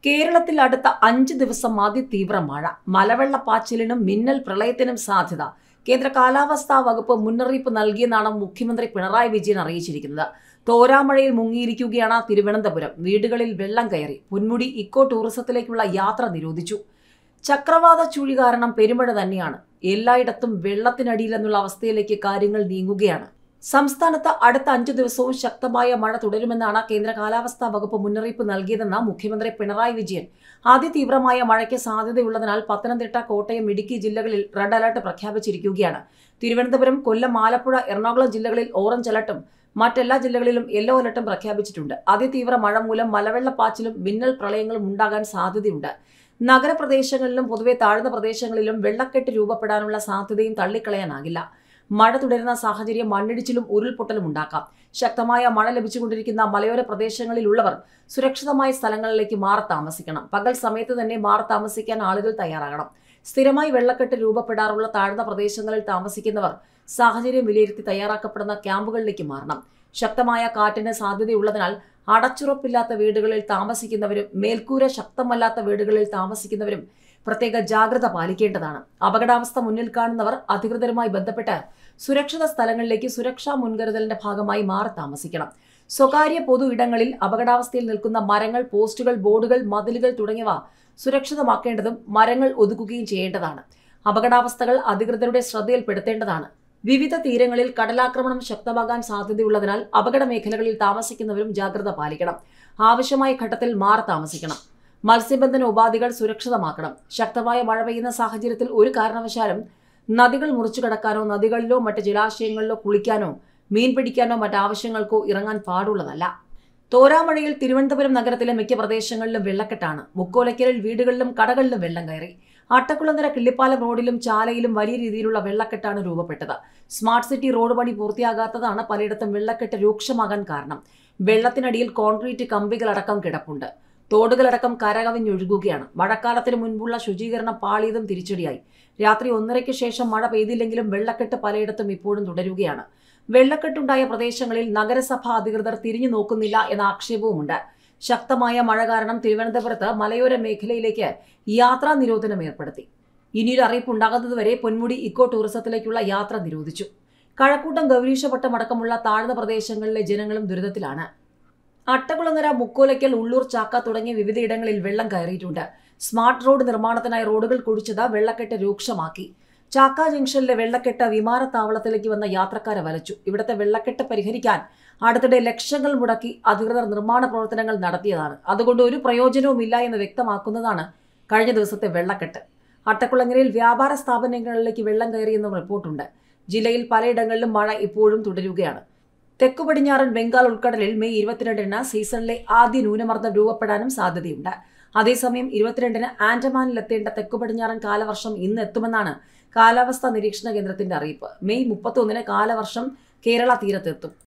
കേരളത്തിൽ അടുത്ത 5 ദിവസം അതിതീവ്ര മഴ, മലവെള്ളപ്പാച്ചിലിനും മിന്നൽ പ്രളയത്തിനും സാധ്യത. കേന്ദ്ര കാലാവസ്ഥാ വകുപ്പ് മുന്നറിയിപ്പ് നൽകിയെന്നാണ് മുഖ്യമന്ത്രി പിണറായി വിജയൻ അറിയിച്ചിരിക്കുന്നത്. തോരാമഴയിൽ മുങ്ങിയിരിക്കുകയാണ് തിരുവനന്തപുരം. വീടുകളിൽ വെള്ളം കയറി. പൊന്മുടി ഇക്കോ ടൂറിസത്തിലേക്കുള്ള യാത്ര നിരോധിച്ചു. ചക്രവാത ചുഴി കാരണം പെരുമഴ തന്നെയാണ്. എല്ലായിടത്തും വെള്ളത്തിനടിയിലെന്നുള്ള അവസ്ഥയിലേക്ക് കാര്യങ്ങൾ നീങ്ങുകയാണ്. സംസ്ഥാനത്ത് അടുത്ത 5 ദിവസവും ശക്തമായ മഴ തുടരുമെന്നാണ് കേന്ദ്ര കാലാവസ്ഥാ വകുപ്പ് മുന്നറിയിപ്പ് നൽകിയതെന്ന് മുഖ്യമന്ത്രി പിണറായി വിജയൻ. അതിതീവ്രമായ മഴയ്ക്ക് സാധ്യതയുള്ളതിനാൽ പത്തനംതിട്ട, കോട്ടയം, ഇടുക്കി ജില്ലകളിൽ റെഡ് അലർട്ട് പ്രഖ്യാപിച്ചിരിക്കുകയാണ്. തിരുവനന്തപുരം, കൊല്ലം, ആലപ്പുഴ, എറണാകുളം ജില്ലകളിൽ ഓറഞ്ച് അലർട്ടും മറ്റെല്ലാ ജില്ലകളിലും യെല്ലോ അലർട്ടും പ്രഖ്യാപിച്ചിട്ടുണ്ട്. അതിതീവ്ര മഴ മൂലം മലവെള്ളപ്പാച്ചിലും മിന്നൽ പ്രളയങ്ങളും ഉണ്ടാകാൻ സാധ്യതയുണ്ട്. നഗരപ്രദേശങ്ങളിലും പൊതുവെ താഴ്ന്ന പ്രദേശങ്ങളിലും വെള്ളക്കെട്ട് രൂപപ്പെടാനുള്ള സാധ്യതയും തള്ളിക്കളയാനാകില്ല. മഴ തുടരുന്ന സാഹചര്യം മണ്ണിടിച്ചിലും ഉരുൾപൊട്ടലും ഉണ്ടാക്കാം. ശക്തമായ മഴ ലഭിച്ചുകൊണ്ടിരിക്കുന്ന മലയോര പ്രദേശങ്ങളിലുള്ളവർ സുരക്ഷിതമായ സ്ഥലങ്ങളിലേക്ക് മാറി താമസിക്കണം. പകൽ സമയത്ത് തന്നെ മാറി താമസിക്കാൻ ആളുകൾ തയ്യാറാകണം. സ്ഥിരമായി വെള്ളക്കെട്ട് രൂപപ്പെടാറുള്ള താഴ്ന്ന പ്രദേശങ്ങളിൽ താമസിക്കുന്നവർ സാഹചര്യം വിലയിരുത്തി തയ്യാറാക്കപ്പെടുന്ന ക്യാമ്പുകളിലേക്ക് മാറണം. ശക്തമായ കാറ്റിന് സാധ്യതയുള്ളതിനാൽ അടച്ചുറപ്പില്ലാത്ത വീടുകളിൽ താമസിക്കുന്നവരും മേൽക്കൂര ശക്തമല്ലാത്ത വീടുകളിൽ താമസിക്കുന്നവരും പ്രത്യേക ജാഗ്രത പാലിക്കേണ്ടതാണ്. അപകടാവസ്ഥ മുന്നിൽ കാണുന്നവർ അധികൃതരുമായി ബന്ധപ്പെട്ട് സുരക്ഷിത സ്ഥലങ്ങളിലേക്ക് സുരക്ഷാ മുൻകരുതലിന്റെ ഭാഗമായി മാറി താമസിക്കണം. സ്വകാര്യ പൊതു ഇടങ്ങളിൽ അപകടാവസ്ഥയിൽ നിൽക്കുന്ന മരങ്ങൾ, പോസ്റ്റുകൾ, ബോർഡുകൾ, മതിലുകൾ തുടങ്ങിയവ സുരക്ഷിതമാക്കേണ്ടതും മരങ്ങൾ ഒതുക്കുകയും ചെയ്യേണ്ടതാണ്. അപകടാവസ്ഥകൾ അധികൃതരുടെ ശ്രദ്ധയിൽപ്പെടുത്തേണ്ടതാണ്. വിവിധ തീരങ്ങളിൽ കടലാക്രമണം ശക്തമാകാൻ സാധ്യതയുള്ളതിനാൽ അപകട മേഖലകളിൽ താമസിക്കുന്നവരും ജാഗ്രത പാലിക്കണം. ആവശ്യമായ ഘട്ടത്തിൽ മാറി താമസിക്കണം. മത്സ്യബന്ധന ഉപാധികൾ സുരക്ഷിതമാക്കണം. ശക്തമായ മഴ പെയ്യുന്ന സാഹചര്യത്തിൽ ഒരു കാരണവശാലും നദികൾ മുറിച്ചു കടക്കാനോ നദികളിലോ മറ്റ് ജലാശയങ്ങളിലോ കുളിക്കാനോ മീൻ പിടിക്കാനോ മറ്റാവശ്യങ്ങൾക്കോ ഇറങ്ങാൻ പാടുള്ളതല്ല. തോരാമഴയിൽ തിരുവനന്തപുരം നഗരത്തിലെ മിക്ക പ്രദേശങ്ങളിലും വെള്ളക്കെട്ടാണ്. മുക്കോലയ്ക്കലിൽ വീടുകളിലും കടകളിലും വെള്ളം കയറി. അട്ടക്കുളങ്ങര കിള്ളിപ്പാലം റോഡിലും ചാലയിലും വലിയ രീതിയിലുള്ള വെള്ളക്കെട്ടാണ് രൂപപ്പെട്ടത്. സ്മാർട്ട് സിറ്റി റോഡ് പണി പൂർത്തിയാകാത്തതാണ് പലയിടത്തും വെള്ളക്കെട്ട് രൂക്ഷമാകാൻ കാരണം. വെള്ളത്തിനടിയിൽ കോൺക്രീറ്റ് കമ്പികളടക്കം കിടപ്പുണ്ട്. തോടുകളടക്കം കരകവിഞ്ഞൊഴുകുകയാണ്. മഴക്കാലത്തിന് മുൻപുള്ള ശുചീകരണം പാളിയതും തിരിച്ചടിയായി. രാത്രി 1:30-ക്ക് ശേഷം മഴ പെയ്തില്ലെങ്കിലും വെള്ളക്കെട്ട് പലയിടത്തും ഇപ്പോഴും തുടരുകയാണ്. വെള്ളക്കെട്ടുണ്ടായ പ്രദേശങ്ങളിൽ നഗരസഭാ അധികൃതർ തിരിഞ്ഞു നോക്കുന്നില്ല എന്ന ആക്ഷേപവുമുണ്ട്. ശക്തമായ മഴ കാരണം തിരുവനന്തപുരത്ത് മലയോര മേഖലയിലേക്ക് യാത്രാ നിരോധനം ഏർപ്പെടുത്തി. ഇനിയൊരു അറിയിപ്പ് ഉണ്ടാകുന്നതുവരെ പൊന്മുടി ഇക്കോ ടൂറിസത്തിലേക്കുള്ള യാത്ര നിരോധിച്ചു. കഴക്കൂട്ടം, ഗൗരീശപട്ടം അടക്കമുള്ള താഴ്ന്ന പ്രദേശങ്ങളിലെ ജനങ്ങളും ദുരിതത്തിലാണ്. അട്ടക്കുളങ്ങര, മുക്കോലയ്ക്കൽ, ഉള്ളൂർ, ചാക്ക തുടങ്ങിയ വിവിധയിടങ്ങളിൽ വെള്ളം കയറിയിട്ടുണ്ട്. സ്മാർട്ട് റോഡ് നിർമ്മാണത്തിനായി റോഡുകൾ കുഴിച്ചത് വെള്ളക്കെട്ട് രൂക്ഷമാക്കി. ചാക്ക ജംഗ്ഷനിലെ വെള്ളക്കെട്ട് വിമാനത്താവളത്തിലേക്ക് വന്ന യാത്രക്കാരെ വലച്ചു. ഇവിടുത്തെ വെള്ളക്കെട്ട് പരിഹരിക്കാൻ അടുത്തിടെ ലക്ഷങ്ങൾ മുടക്കി അധികൃതർ നിർമ്മാണ പ്രവർത്തനങ്ങൾ നടത്തിയതാണ്. അതുകൊണ്ട് ഒരു പ്രയോജനവുമില്ല എന്ന് വ്യക്തമാക്കുന്നതാണ് കഴിഞ്ഞ ദിവസത്തെ വെള്ളക്കെട്ട്. അട്ടക്കുളങ്ങരയിൽ വ്യാപാര സ്ഥാപനങ്ങളിലേക്ക് വെള്ളം കയറിയെന്നും റിപ്പോർട്ടുണ്ട്. ജില്ലയിൽ പലയിടങ്ങളിലും മഴ ഇപ്പോഴും തുടരുകയാണ്. തെക്കു പടിഞ്ഞാറൻ ബംഗാൾ ഉൾക്കടലിൽ മെയ് 22-ന് സീസണിലെ ആദ്യ ന്യൂനമർദ്ദം രൂപപ്പെടാനും സാധ്യതയുണ്ട്. അതേസമയം 22-ന് ആൻഡമാനിലെത്തേണ്ട തെക്കു പടിഞ്ഞാറൻ കാലവർഷം ഇന്ന് എത്തുമെന്നാണ് കാലാവസ്ഥാ നിരീക്ഷണ കേന്ദ്രത്തിന്റെ അറിയിപ്പ്. മെയ് 31-ന് കാലവർഷം കേരള തീരത്തെത്തും.